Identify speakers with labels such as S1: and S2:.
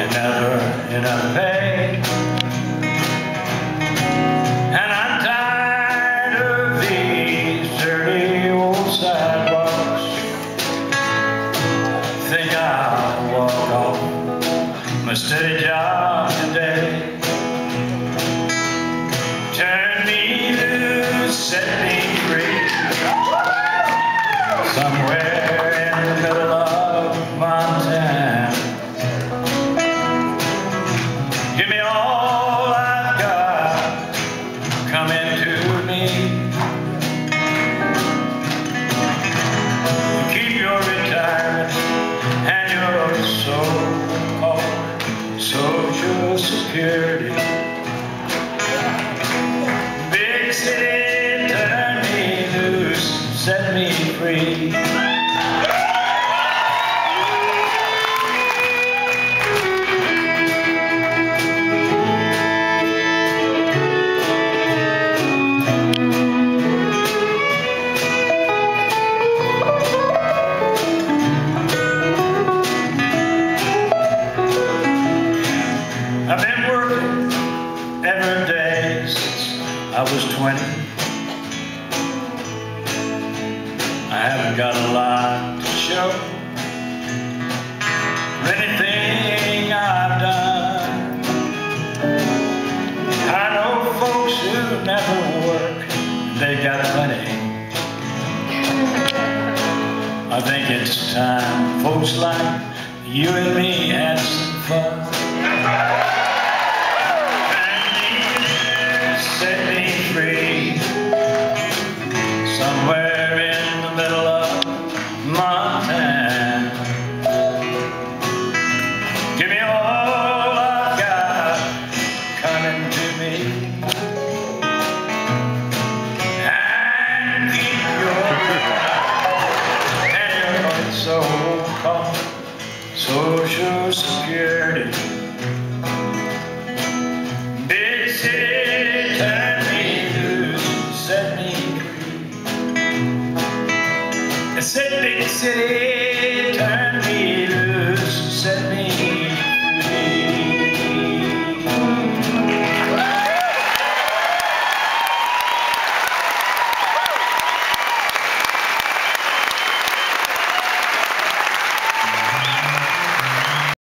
S1: and never enough pay. And I'm tired of these dirty old sidewalks. Think I'll walk off my steady job today. Turn me loose, set me free, somewhere in the middle of Montana. Give me all I've got, come into me. Keep your retirement and your so-called Social Security. Big city, turn me loose, set me free. I've been working every day since I was 20. I haven't got a lot to show for anything I've done. I know folks who never work, they got plenty. I think it's time folks like you and me had some fun. Set me free, somewhere in the middle of Montana. Give me all I've got, coming to me. And keep your so-called Social Security. Big city, turn me loose, set me free. I said big city,